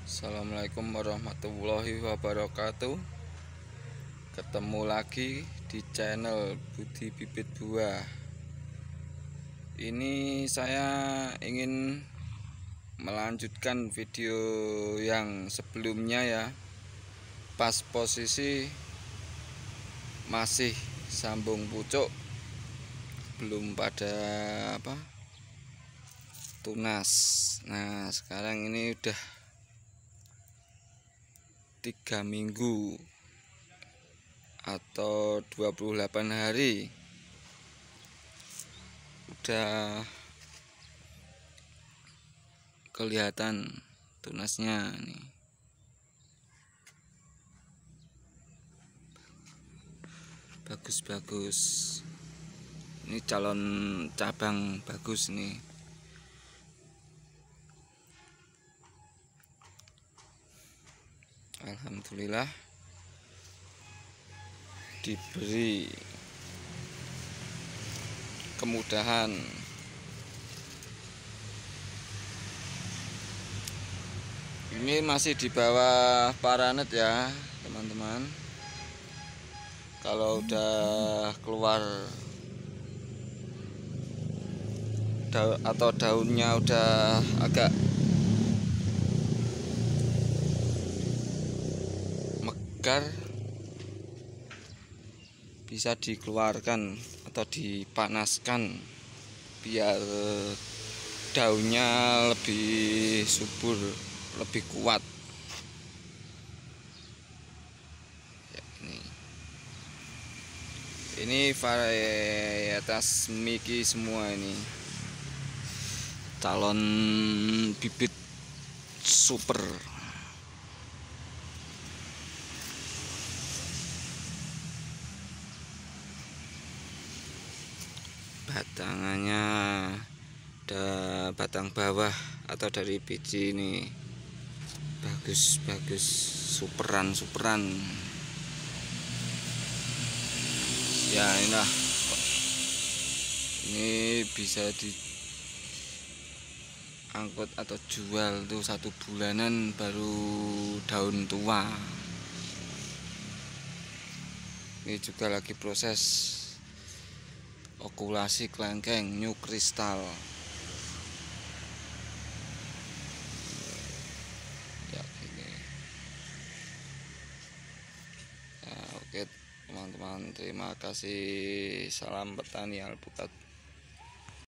Assalamualaikum warahmatullahi wabarakatuh. Ketemu lagi di channel Budi Bibit Buah. Ini saya ingin melanjutkan video yang sebelumnya ya. Pas posisi masih sambung pucuk, belum pada tunas. Nah, sekarang ini udah 3 minggu atau 28 hari udah kelihatan tunasnya nih. Bagus-bagus. Ini calon cabang bagus nih. Alhamdulillah diberi kemudahan. Ini masih di bawah paranet ya teman-teman. Kalau udah keluar atau daunnya udah agak megar, bisa dikeluarkan atau dipanaskan biar daunnya lebih subur, lebih kuat ya. Ini varietas Miki semua, ini calon bibit super. Batangannya ada batang bawah atau dari biji ini bagus-bagus, superan ya. Inilah, ini bisa diangkut atau jual tuh 1 bulanan baru daun tua. Ini juga lagi proses okulasi kelengkeng new kristal ya. Ini ya, oke teman-teman, terima kasih. Salam petani alpukat.